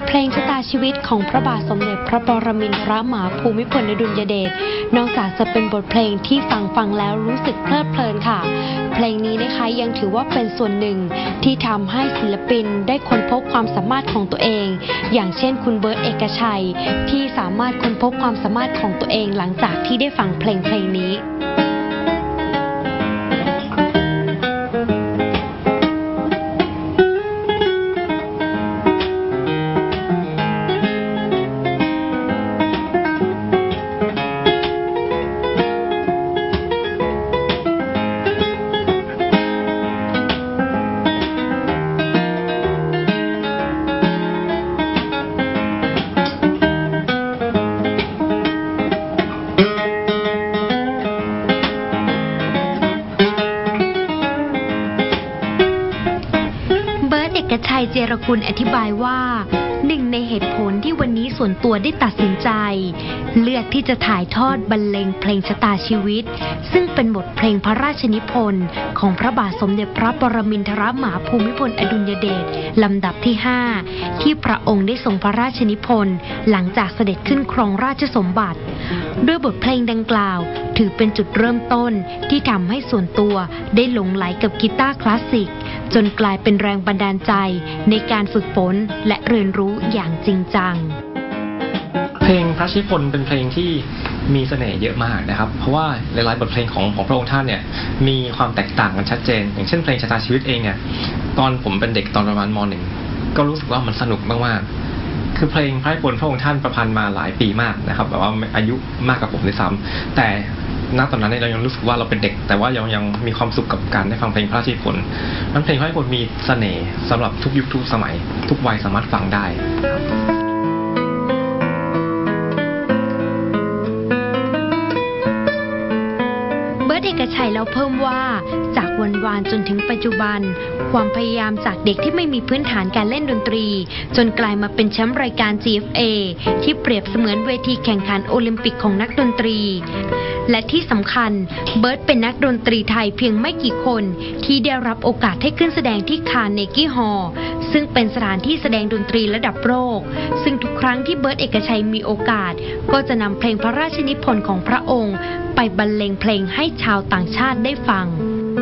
เพลงชะตาชีวิตของพระบาทสมเด็จพระปรมินทรมหาภูมิพลอดุลยเดชนอกจากจะเป็นบทเพลงที่ฟังแล้วรู้สึกเพลิดเพลินค่ะเพลงนี้นะคะยังถือว่าเป็นส่วนหนึ่งที่ทำให้ศิลปินได้ค้นพบความสามารถของตัวเองอย่างเช่นคุณเบิร์ตเอกชัยที่สามารถค้นพบความสามารถของตัวเองหลังจากที่ได้ฟังเพลงนี้เอกชัย เจรกุลอธิบายว่าหนึ่งในเหตุผลที่วันนี้ส่วนตัวได้ตัดสินใจเลือกที่จะถ่ายทอดบรรเลงเพลงชะตาชีวิตซึ่งเป็นบทเพลงพระราชนิพนธ์ของพระบาทสมเด็จพระปรมินทรมหาภูมิพลอดุลยเดชลำดับที่ 5ที่พระองค์ได้ทรงพระราชนิพนธ์หลังจากเสด็จขึ้นครองราชสมบัติด้วยบทเพลงดังกล่าวถือเป็นจุดเริ่มต้นที่ทำให้ส่วนตัวได้หลงไหลกับกีตาร์คลาสสิกจนกลายเป็นแรงบันดาลใจในการฝึกฝนและเรียนรู้อย่างจริงจังเพลงพระราชนิพนธ์เป็นเพลงที่มีเสน่ห์เยอะมากนะครับเพราะว่าหลายๆบทเพลงของพระองค์ท่านเนี่ยมีความแตกต่างกันชัดเจนอย่างเช่นเพลงชะตาชีวิตเองเนี่ยตอนผมเป็นเด็กตอนประมาณม.1 ก็รู้สึกว่ามันสนุกมากๆคือเพลงพระราชนิพนธ์พระองค์ท่านประพันธ์มาหลายปีมากนะครับแบบว่าอายุมากกว่าผมด้วยซ้ำแต่ณตอนนั้นเรายังรู้สึกว่าเราเป็นเด็กแต่ว่ายังมีความสุขกับการได้ฟังเพลงพระราชนิพนธ์นั้นเพลงพระราชนิพนธ์มีเสน่ห์สำหรับทุกยุคทุกสมัยทุกวัยสามารถฟังได้เอกชัยแล้วเพิ่มว่าจากวันวานจนถึงปัจจุบันความพยายามจากเด็กที่ไม่มีพื้นฐานการเล่นดนตรีจนกลายมาเป็นแชมป์รายการ GFA ที่เปรียบเสมือนเวทีแข่งขันโอลิมปิกของนักดนตรีและที่สำคัญเบิร์ตเป็นนักดนตรีไทยเพียงไม่กี่คนที่ได้รับโอกาสให้ขึ้นแสดงที่คาร์เนกี้ฮอลล์ซึ่งเป็นสถานที่แสดงดนตรีระดับโลกซึ่งทุกครั้งที่เบิร์ตเอกชัยมีโอกาสก็จะนำเพลงพระราชนิพนธ์ของพระองค์ไปบรรเลงเพลงให้ชาวต่างชาติได้ฟัง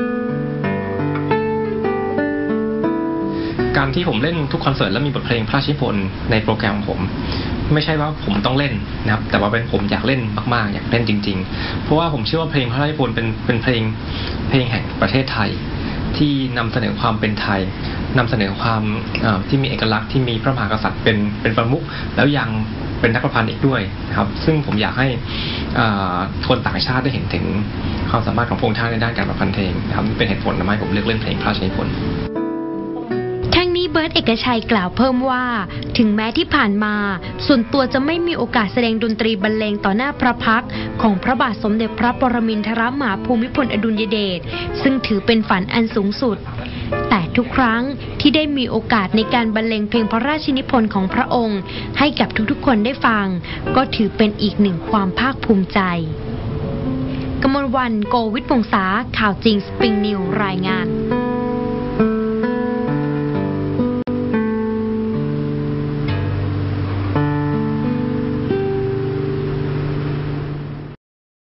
การที่ผมเล่นทุกคอนเสิร์ตแล้วมีบทเพลงพระราชนิพนธ์ในโปรแกรมของผมไม่ใช่ว่าผมต้องเล่นนะครับแต่ว่าเป็นผมอยากเล่นมากๆอยากเล่นจริงๆเพราะว่าผมเชื่อว่าเพลงพระราชนิพนธ์เป็นเพลงแห่งประเทศไทยที่นำเสนอความเป็นไทยนำเสนอความที่มีเอกลักษณ์ที่มีพระมหากษัตริย์เป็นประมุขแล้วยังเป็นนักประพันธ์อีกด้วยนะครับซึ่งผมอยากให้คนต่างชาติได้เห็นถึงความสามารถของพระองค์ท่านในด้านการประพันธ์เพลงนะครับนี่เป็นเหตุผลทำให้ผมเลือกเล่นเพลงพระราชนิพนธ์ทั้งนี้เบิร์ตเอกชัยกล่าวเพิ่มว่าถึงแม้ที่ผ่านมาส่วนตัวจะไม่มีโอกาสแสดงดนตรีบรรเลงต่อหน้าพระพักตร์ของพระบาทสมเด็จพระปรมินทรมหาภูมิพลอดุลยเดชซึ่งถือเป็นฝันอันสูงสุดแต่ทุกครั้งที่ได้มีโอกาสในการบรรเลงเพลงพระราชนิพนธ์ของพระองค์ให้กับทุกๆคนได้ฟังก็ถือเป็นอีกหนึ่งความภาคภูมิใจกมลวรรณ โกวิทวงศาข่าวจริงสปริงนิวรายงาน